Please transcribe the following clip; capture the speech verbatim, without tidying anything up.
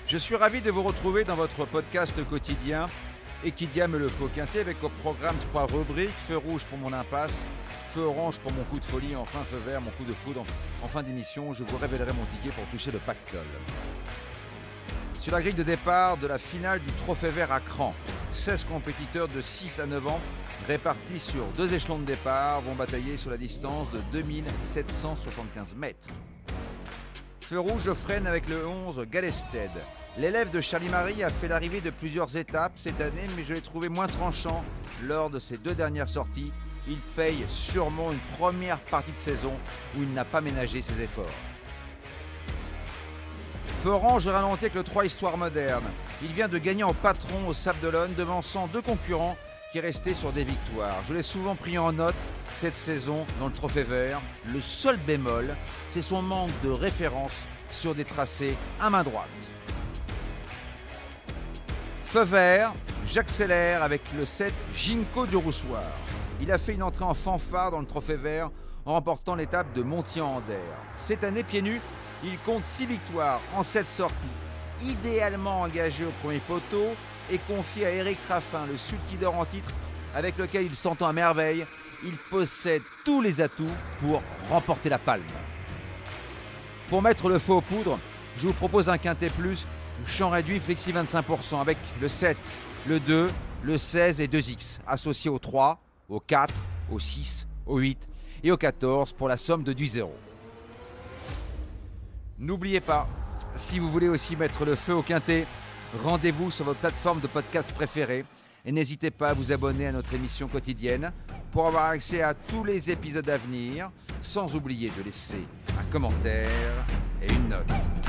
Je suis ravi de vous retrouver dans votre podcast quotidien Equidia me le faut quinté avec au programme trois rubriques, feu rouge pour mon impasse, feu orange pour mon coup de folie, enfin feu vert, mon coup de foudre. En fin d'émission, je vous révélerai mon ticket pour toucher le pactole. Sur la grille de départ de la finale du Trophée Vert à Cran, seize compétiteurs de six à neuf ans répartis sur deux échelons de départ vont batailler sur la distance de deux mille sept cent soixante-quinze mètres. Feu rouge, je freine avec le onze Galested. L'élève de Charlie Marie a fait l'arrivée de plusieurs étapes cette année, mais je l'ai trouvé moins tranchant lors de ses deux dernières sorties. Il paye sûrement une première partie de saison où il n'a pas ménagé ses efforts. Feu orange, je ralentis avec le trois Histoire moderne. Il vient de gagner en patron au Sable d'Olonne, devançant deux concurrents qui restaient sur des victoires. Je l'ai souvent pris en note cette saison dans le Trophée Vert. Le seul bémol, c'est son manque de référence sur des tracés à main droite. Feu vert, j'accélère avec le sept Ginko du Roussoir. Il a fait une entrée en fanfare dans le Trophée Vert en remportant l'étape de Montier-en-Der. Cette année, pieds nus, il compte six victoires en sept sorties. Idéalement engagé au premier poteau et confié à Eric Raffin, le sulkidor en titre, avec lequel il s'entend à merveille. Il possède tous les atouts pour remporter la palme. Pour mettre le feu aux poudres, je vous propose un quintet plus, champ réduit flexi vingt-cinq pour cent avec le sept, le deux, le seize et deux X, associés au trois, au quatre, au six, au huit et au quatorze pour la somme de dix euros. N'oubliez pas, si vous voulez aussi mettre le feu au quintet, rendez-vous sur votre plateforme de podcast préférée et n'hésitez pas à vous abonner à notre émission quotidienne pour avoir accès à tous les épisodes à venir, sans oublier de laisser un commentaire et une note.